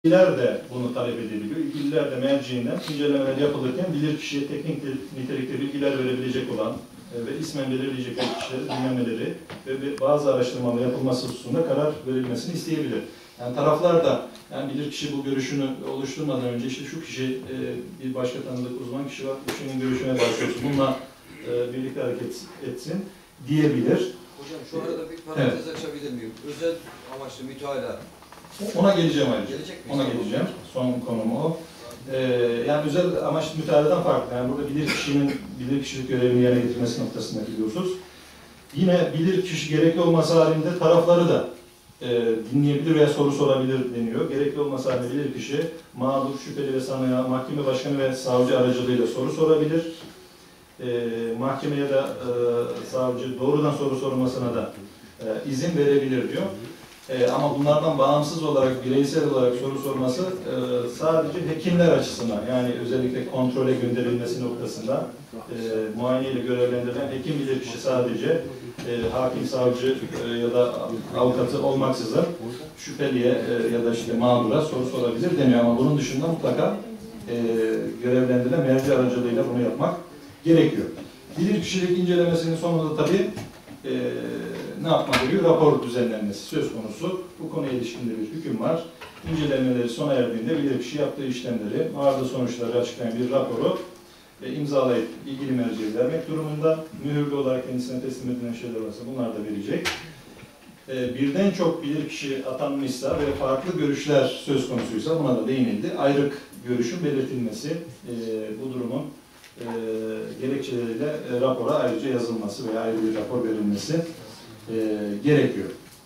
İlgililer de bunu talep edebiliyor. İlgililer de merciinden incelemeler yapılırken bilirkişiye teknik nitelikte bilgiler verebilecek olan ve ismen belirleyecek kişileri dinlemeleri ve bazı araştırmalar yapılması hususunda karar verilmesini isteyebilir. Yani taraflar da yani bilirkişi bu görüşünü oluşturmadan önce işte şu kişi bir başka tanıdık uzman kişi var, bu kişinin görüşüne başvursun, bununla birlikte hareket etsin diyebilir. Hocam şu arada bir parantez açabilir miyim? Özel amaçlı mütalaa. Ona geleceğim ayrıca. Ona geleceğim. Son konumu o. Yani özel amaçlı mütaladan farklı. Yani burada bilirkişilik görevini yerine getirmesi noktasındaki bir husus. Yine bilirkişi gerekli olması halinde tarafları da dinleyebilir veya soru sorabilir deniyor. Gerekli olması halinde bilirkişi mağdur, şüpheli ve sanığa, mahkeme başkanı ve savcı aracılığıyla soru sorabilir. Mahkeme ya da savcı doğrudan soru sormasına da izin verebilir diyor. Ama bunlardan bağımsız olarak, bireysel olarak soru sorması sadece hekimler açısından, yani özellikle kontrole gönderilmesi noktasında muayeneyle görevlendirilen hekim bilirkişi sadece hakim, savcı ya da avukatı olmaksızın şüpheliye ya da işte mağdura soru sorabilir deniyor. Ama bunun dışında mutlaka görevlendirilen merci aracılığıyla bunu yapmak gerekiyor. Bilirkişilik incelemesinin sonunda tabii ne yapmak gerekiyor? Rapor düzenlenmesi söz konusu. Bu konuya ilişkin de bir hüküm var. İncelemeleri sona erdiğinde bilirkişi yaptığı işlemleri, arıza sonuçları açıklayan bir raporu imzalayıp ilgili merciye vermek durumunda. Mühürlü olarak kendisine teslim edilen şeyler varsa bunlar da verecek. Birden çok bilirkişi atanmışsa ve farklı görüşler söz konusuysa buna da değinildi. Ayrık görüşün belirtilmesi, bu durumun gerekçeleriyle rapora ayrıca yazılması veya ayrı bir rapor verilmesi gerekiyor.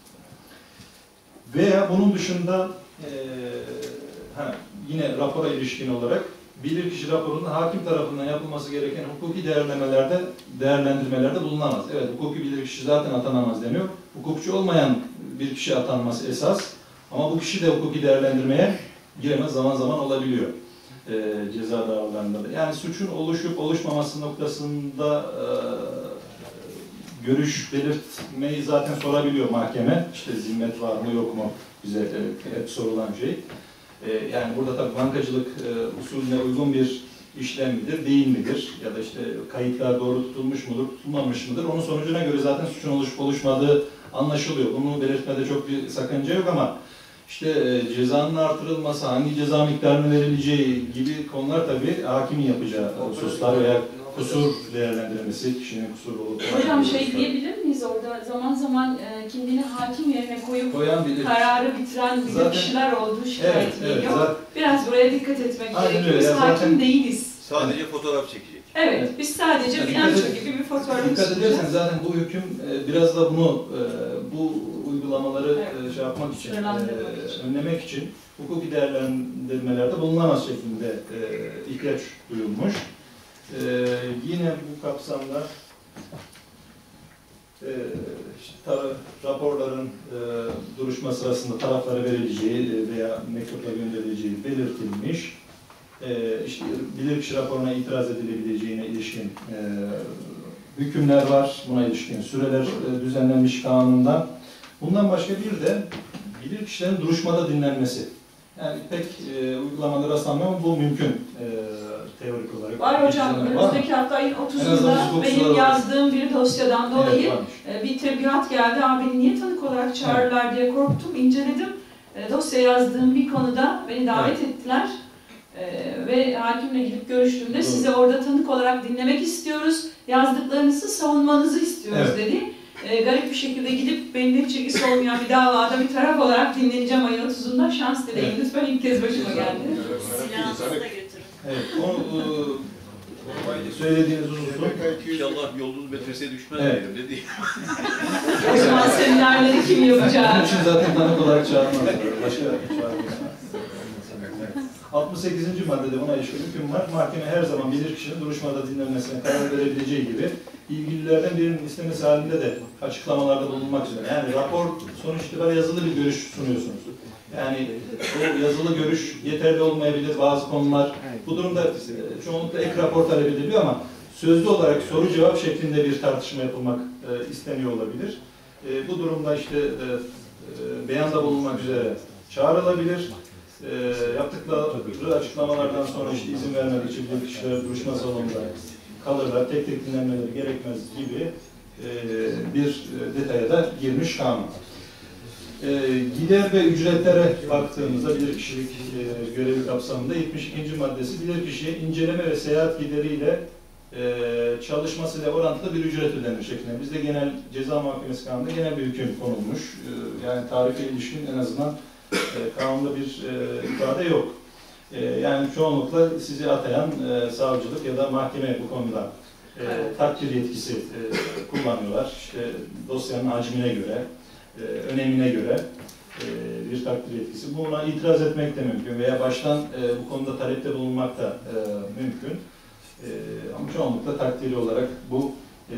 Veya bunun dışında yine rapora ilişkin olarak bilirkişi raporunun hakim tarafından yapılması gereken hukuki değerlendirmelerde bulunamaz. Evet, hukuki bilirkişi zaten atanamaz deniyor. Hukukçu olmayan bir kişi atanması esas. Ama bu kişi de hukuki değerlendirmeye giremez, zaman zaman olabiliyor. Ceza davalarında da. Yani suçun oluşup oluşmaması noktasında görüş belirtmeyi zaten sorabiliyor mahkeme. İşte zimmet var mı yok mu bize hep sorulan şey. Yani burada tabii bankacılık usulüne uygun bir işlem midir, değil midir? Ya da işte kayıtlar doğru tutulmuş mudur, tutulmamış mıdır? Onun sonucuna göre zaten suçun oluşup oluşmadığı anlaşılıyor. Bunu belirtmede çok bir sakınca yok ama İşte cezanın artırılması, hangi ceza miktarının verileceği gibi konular tabii hakimin yapacağı hususlar veya kusur değerlendirilmesi, kişinin kusur olup... Hocam diyebilir miyiz orada? Zaman zaman kendini hakim yerine koyup kararı bitiren kişiler olduğu şikayet ediyor. Biraz buraya dikkat etmek gerekiyor. Biz hakim değiliz. Sadece fotoğraf çekecek. Evet, biz sadece bilanço gibi bir fotoğraf dikkat edersen zaten bu hüküm biraz da bunu, bu uygulamaları şey yapmak için, önlemek için hukuki değerlendirmelerde bulunamaz şeklinde ihtiyaç duyulmuş. Yine bu kapsamda raporların duruşma sırasında taraflara verileceği veya mektupla gönderileceği belirtilmiş. İşte bilirkişi raporuna itiraz edilebileceğine ilişkin hükümler var. Buna ilişkin süreler düzenlenmiş kanundan. Bundan başka bir de bilirkişilerin duruşmada dinlenmesi. Yani pek uygulamalara rastlanmıyor ama bu mümkün teorik olarak. Var hocam, önümüzdeki hafta ayın 30'unda benim yazdığım bir dosyadan dolayı bir tebligat geldi. Beni niye tanık olarak çağırırlar diye korktum, inceledim. Dosya yazdığım bir konuda beni davet ettiler. Ve hakimle gidip görüştüğümde size orada tanık olarak dinlemek istiyoruz, yazdıklarınızı savunmanızı istiyoruz dedi. Garip bir şekilde gidip belli çekisi olmayan bir davada bir taraf olarak dinleneceğim ayın 30'unda. Şans dileğiniz, ben ilk kez başıma geldi. Silahınızı da götürün. Evet, onu söylediğiniz hususu. İnşallah yolunuz metreseye düşmez diyelim dedi. O zaman seminerleri kim yapacak? Bunun için zaten tanık olarak çağırmazlar. Başka çağırmazlar. 68. maddede buna ilişkin hüküm var. Mahkeme her zaman bilirkişinin duruşmada dinlenmesine karar verebileceği gibi ilgililerden birinin istemesi halinde de açıklamalarda bulunmak üzere. Yani rapor sonuç itibariyle yazılı bir görüş sunuyorsunuz. Yani o yazılı görüş yeterli olmayabilir bazı konular. Bu durumda çoğunlukla ek rapor talep ediliyor ama sözlü olarak soru cevap şeklinde bir tartışma yapılmak isteniyor olabilir. Bu durumda işte beyanda bulunmak üzere çağrılabilir. Yaptıkları açıklamalardan sonra işte izin vermedikçe bilirkişiler duruşma salonunda kalırlar, tek tek dinlenmeleri gerekmez gibi bir detaya da girmiş kanun. Gider ve ücretlere baktığımızda bilirkişilik görevi kapsamında 72. maddesi bilirkişiye inceleme ve seyahat gideriyle çalışmasıyla orantılı bir ücret ödenir şeklinde. Bizde genel ceza muhakemesi kanununda genel bir hüküm konulmuş. Yani tarife ilişkin en azından kanunda bir ifade yok. Yani çoğunlukla sizi atayan savcılık ya da mahkeme bu konuda takdir yetkisi kullanıyorlar. İşte dosyanın hacmine göre, önemine göre bir takdir yetkisi. Buna itiraz etmek de mümkün veya baştan bu konuda talepte bulunmak da mümkün. Ama çoğunlukla takdiri olarak bu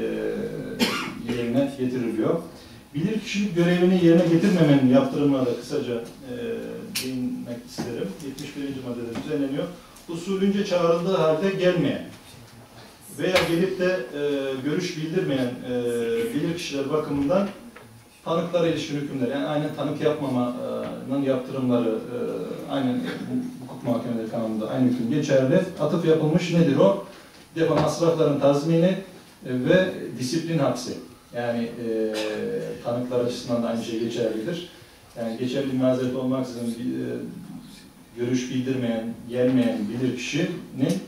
yerine getiriliyor. Bilirkişilik görevini yerine getirmemenin yaptırımına da kısaca değinmek isterim. 71. maddede düzenleniyor. Usulünce çağrıldığı halde gelmeyen veya gelip de görüş bildirmeyen bilirkişiler bakımından tanıklara ilişkin hükümler, yani aynen tanık yapmamanın yaptırımları aynen hukuk muhakemeleri kanununda aynı hüküm geçerli. Atıf yapılmış nedir o? Defa masrafların tazmini ve disiplin hapsi. Yani tanıklar açısından da aynı şey geçerlidir. Yani geçerli bir mazeret olmaksızın görüş bildirmeyen, gelmeyen bilirkişinin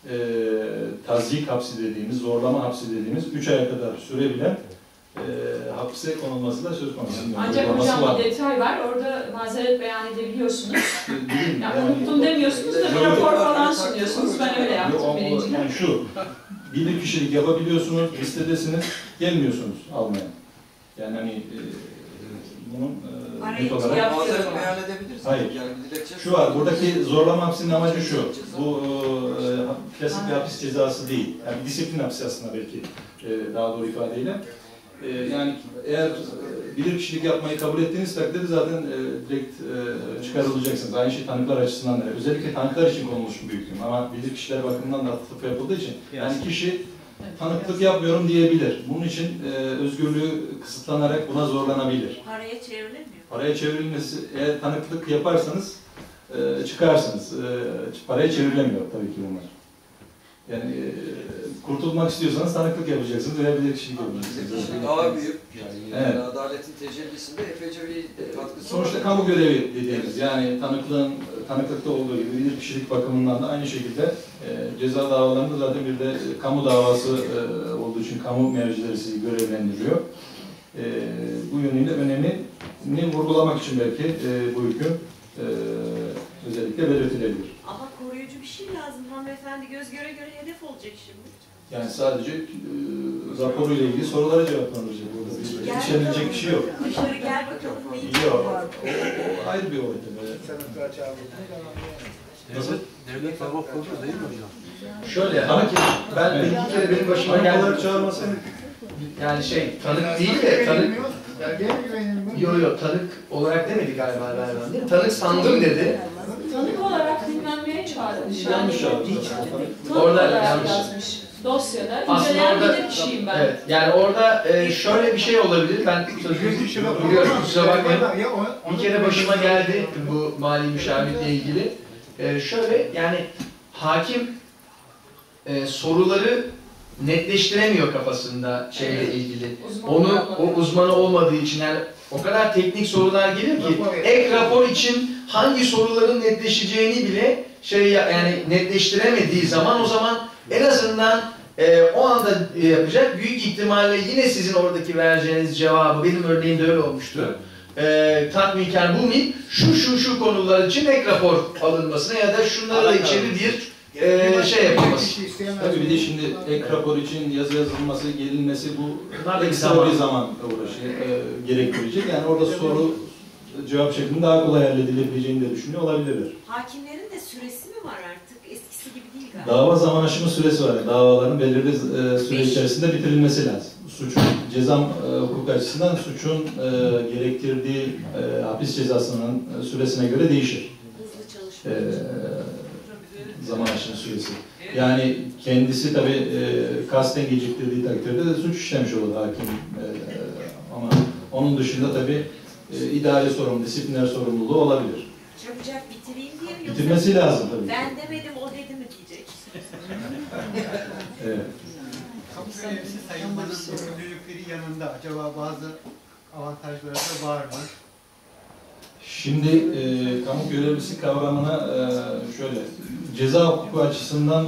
tazyik hapsi dediğimiz, zorlama hapsi dediğimiz 3 aya kadar sürebilen hapse konulması da söz konusu. Ancak hocam bir detay var, orada mazeret beyan edebiliyorsunuz. Yani unuttum demiyorsunuz da bir rapor falan sunuyorsunuz, ben öyle yaptım birincide. Yani şu, bilirkişilik yapabiliyorsunuz, listedesiniz, gelmiyorsunuz almaya. Yani hani bunun net olarak... Mazeret beyan edebilirsiniz. Hayır. Yani şu var, buradaki zorlama hapsinin amacı şu, bu klasik bir hapis cezası değil. Yani disiplin hapsi aslında belki daha doğru ifadeyle. Yani eğer bilirkişilik yapmayı kabul ettiğiniz takdirde zaten direkt çıkarılacaksınız. Aynı şey tanıklar açısından da. Özellikle tanıklar için konulmuş bir hüküm. Ama bilirkişiler bakımından da atıf yapıldığı için yani kişi tanıklık yapmıyorum diyebilir. Bunun için özgürlüğü kısıtlanarak buna zorlanabilir. Paraya çevrilmiyor. Paraya çevrilmesi, eğer tanıklık yaparsanız çıkarsınız. Paraya çevrilemiyor tabii ki bunlar. Yani kurtulmak istiyorsanız tanıklık yapacaksınız veya bilirkişilik yapacaksınız. Daha büyük. Yani evet. Adaletin tecellisinde epeyce bir katkısı sonuçta kamu görevi dediğimiz, yani tanıklıkta olduğu gibi bilirkişilik bakımından da aynı şekilde ceza davalarında zaten bir de kamu davası olduğu için kamu mercileri sizi görevlendiriyor. Bu yönüyle önemini vurgulamak için belki bu hüküm özellikle belirtilebilir. Ama koruyucu bir şey lazım. Hanımefendi göz göre göre hedef olacak şimdi. Yani sadece raporuyla ilgili sorulara cevaplanacak burada. İçerilecek bir şey yok. Dışarı gel bakalım neyi Yok. O ayrı bir ortam. Nasıl? Devlet hava kodu değil mi hocam? Şöyle, ben bir kere benim başıma geldi. Çağırmasın. Yani tanık değil de tanık... Yok, tanık olarak demedi galiba Erdoğan değil mi? Tanık sandım dedi. Tanık olarak dinlenmeye çağrılmış. Yanlış yazmış. Tanık Orada olarak yanlış. yazmış. Dosyada Aslında inceleyen orada, bilirkişiyim ben. evet, yani orada şöyle bir şey olabilir, ben sözünü biliyorum, kusura bakmayın. Bir kere başıma geldi bu mali müşavirle ilgili. Şöyle, yani hakim soruları netleştiremiyor kafasında şeyle ilgili. O uzmanı olmadığı için, yani o kadar teknik sorular gelir ki ek rapor için hangi soruların netleşeceğini bile yani netleştiremediği zaman, o zaman en azından o anda yapacak, büyük ihtimalle yine sizin oradaki vereceğiniz cevabı, benim örneğimde öyle olmuştu. Tatminkar bu mi? Şu konular için ek rapor alınmasına ya da şunları da içeri bir yapılması. Tabii bir de şimdi ek rapor için yazı yazılması, gelinmesi bu ekstra bir zaman gerektirecek. Yani orada soru cevap şeklinde daha kolay halledilebileceğini de düşünüyor olabilirler. Hakimlerin de süresi mi var artık? Eskisi gibi değil galiba. Dava zaman aşımı süresi var. Davaların belirli süre içerisinde bitirilmesi lazım. Suçun, ceza hukuk açısından suçun gerektirdiği hapis cezasının süresine göre değişir. Hızlı çalışma. Zaman aşımı süresi. Yani kendisi tabii kasten geciktirdiği takdirde de suç işlemiş olur hakim. Ama onun dışında tabii idari sorumlu, disipliner sorumluluğu olabilir. Çabucak bitireyim diye mi yoksa Bitirmesi lazım tabii. ben demedim o dedi mi diyecek. Evet. Kamu görevlisi sayılmanın sorumlulukları yanında acaba bazı avantajları da var mı? Şimdi kamu görevlisi kavramına şöyle, ceza hukuku açısından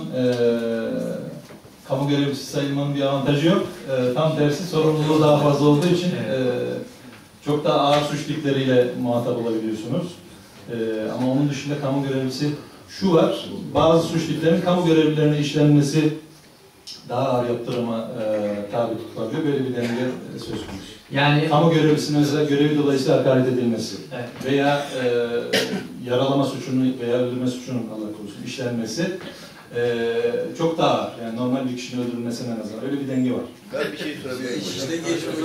kamu görevlisi sayılmanın bir avantajı yok. Tam tersi sorumluluğu daha fazla olduğu için çok daha ağır suç tipleriyle muhatap olabiliyorsunuz. Ama onun dışında kamu görevlisi şu var, bazı suç tiplerinin kamu görevlilerine işlenmesi daha ağır yaptırıma tabi tutulabiliyor. Böyle bir denge söz konusu. Yani Kamu görevlisine mesela görevi dolayısıyla hakaret edilmesi veya yaralama suçunun veya öldürme suçunun Allah korusun işlenmesi çok daha ağır. Yani normal bir kişinin öldürülmesine nazaran öyle bir denge var. Ben bir şey sorabilir miyim? İşte geçmiş.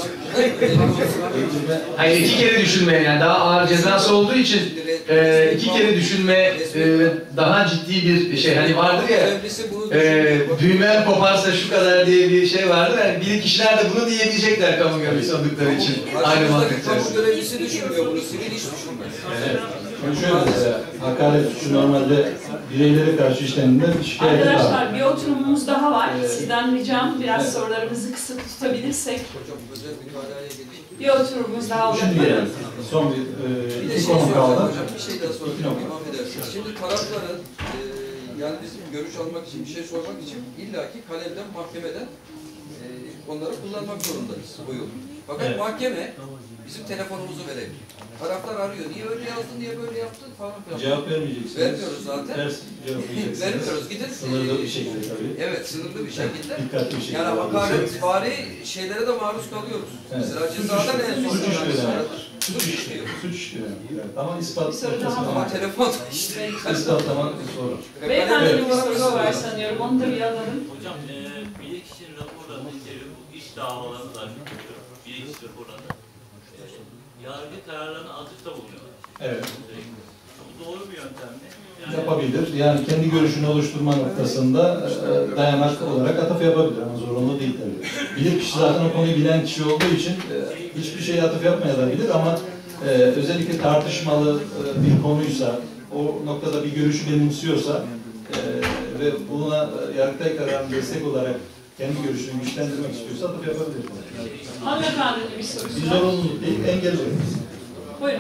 hayır, iki kere düşünme, yani daha ağır cezası olduğu için iki kere düşünme daha ciddi bir şey. Hani vardır ya, Görevlisi bunu düşünüyor. düğmen koparsa şu kadar diye bir şey vardır. Yani bilir kişiler de bunu diyebilecekler kamu görevlisi oldukları için. Aynı mantık Kamu içerisinde. görevlisi düşünmüyor bunu, sivil iş düşünmez. Evet. Yani şöyle mesela hakaret suçu normalde bireylere karşı işlendiğinde şikayet var. Arkadaşlar bir oturumumuz daha var. Sizden ricam biraz sorularımızı kısa tutabilirsek. Hocam özel mütalaya gelecek. Bir oturumumuz daha olacak. Şimdi yani son Bir de bir şey konu soracağım kaldı. hocam, bir şey daha soracağım, imam edersiniz. Şimdi tarafların, yani bizim görüş almak için, bir şey sormak için illaki kalemden, mahkemeden onları kullanmak zorundayız bu yolu. Fakat Evet. mahkeme bizim telefonumuzu veremiyor. Taraflar arıyor, niye öyle yazdın, niye böyle yaptın falan filan. Cevap vermeyeceksiniz. Vermiyoruz zaten. Ters cevap vereceksiniz. Vermiyoruz, gidin. Sınırlı bir şekilde tabii. Evet, sınırlı bir şekilde. Dikkatli bir şekilde. Yani alıyorsunuz. hakaretvari şeylere de maruz kalıyoruz. Evet. Mesela cezadan en son Suç işliyor yani. suç işliyor. Suç işliyor. Evet. Ama ispat Bir soru daha Ama var. telefon işte. ispatlamak zor. Beyefendinin bir sorusu var sanıyorum. Onu da bir alalım. Hocam, bilirkişinin raporlarını içeriyor. Bu iş davalarını da açıklıyor. Bilirkişi raporlarını. Yargı kararlarını atıfta bulunuyorlar. Evet. Bu doğru bir yöntem mi? Yani, Yapabilir. Yani kendi görüşünü oluşturma noktasında dayanak olarak atıf yapabilir ama zorunlu değil tabii. Bilir kişi zaten o konuyu bilen kişi olduğu için hiçbir şeye atıf yapmayabilir ama özellikle tartışmalı bir konuysa, o noktada bir görüşü benimsiyorsa ve buna Yargıtay kararını destek olarak kendi görüşünü güçlendirmek istiyorsa atıf yapabilir. Hanımefendinin bir sorusu Bir var. zorunluluk değil, engel yok. Buyurun.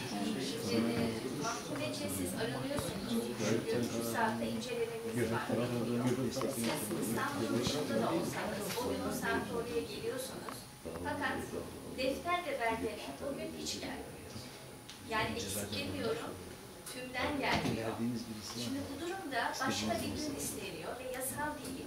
Mahkemece siz aranıyorsunuz. Çünkü 3 saatte incelemeniz var. Siz İstanbul'un dışında da olsanız o gün o saatte oraya geliyorsunuz. Fakat defter ve belgeler o gün hiç gelmiyor. Yani eksik demiyorum, tümden gelmiyor. Şimdi bu durumda başka bir gün isteniyor ve yasal değil.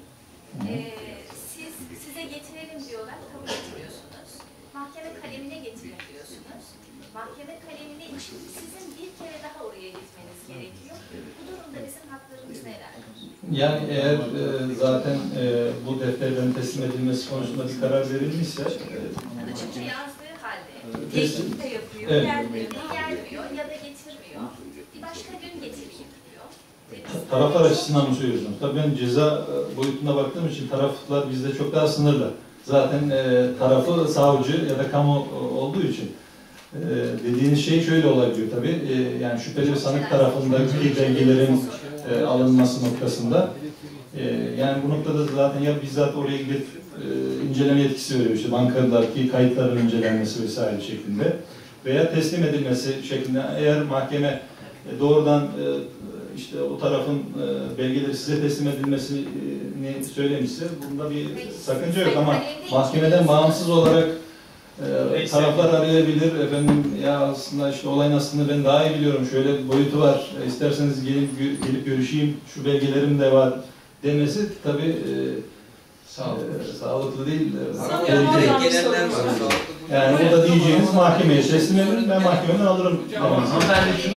Size getirelim diyorlar, kabul etmiyorsunuz. Mahkeme kalemine getirin diyorsunuz. Mahkeme kalemine için sizin bir kere daha oraya gitmeniz gerekiyor. Bu durumda bizim haklarımız nelerdir? Yani eğer zaten bu defterlerin teslim edilmesi konusunda bir karar verilmişse Açıkça yazdığı halde teslim. teklif de yapıyor, Evet. gelmiyor ya da getirmiyor. Bir başka gün getireyim diyor. Taraflar açısından mı söylüyorsunuz? Tabii ben ceza boyutuna baktığım için taraflar bizde çok daha sınırlı. Zaten tarafı savcı ya da kamu olduğu için dediğiniz şey şöyle olabiliyor tabii. Yani şüpheli ve sanık tarafındaki belgelerin alınması noktasında. Yani bu noktada zaten ya bizzat oraya gidip inceleme yetkisi veriyor. İşte bankadaki kayıtların incelenmesi vesaire şeklinde. Veya teslim edilmesi şeklinde. Eğer mahkeme doğrudan işte o tarafın belgeleri size teslim edilmesini söylemişse bunda bir sakınca yok ama mahkemeden bağımsız olarak taraflar arayabilir. Efendim ya aslında işte olayın aslında ben daha iyi biliyorum. Şöyle bir boyutu var. İsterseniz gelip görüşeyim. Şu belgelerim de var demesi tabii sağlıklı değil. Tehlikeli. Gelenler var. Yani o da diyeceğiniz mahkemeye teslim edin. Ben mahkemeden alırım. Hanımefendi